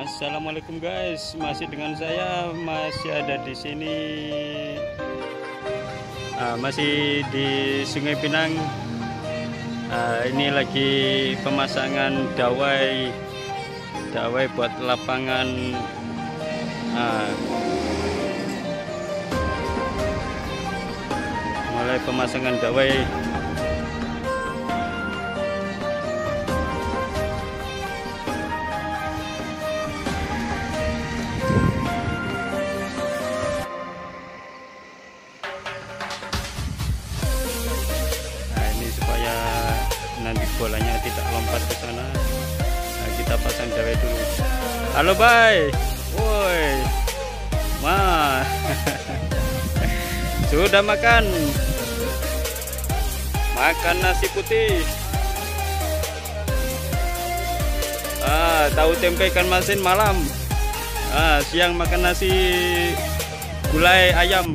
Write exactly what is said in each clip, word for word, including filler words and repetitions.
Assalamualaikum guys, masih dengan saya, masih ada di sini, nah, masih di Sungai Pinang. Nah, ini lagi pemasangan dawai, dawai buat lapangan. Nah, mulai pemasangan dawai. Supaya nanti bolanya tidak lompat ke sana, nah, kita pasang dawai dulu. Halo bye, woi, ma, sudah makan, makan nasi putih, ah, tahu tempe ikan masin malam, ah, siang makan nasi gulai ayam.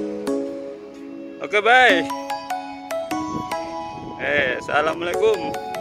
Oke, bye. Eh, assalamualaikum.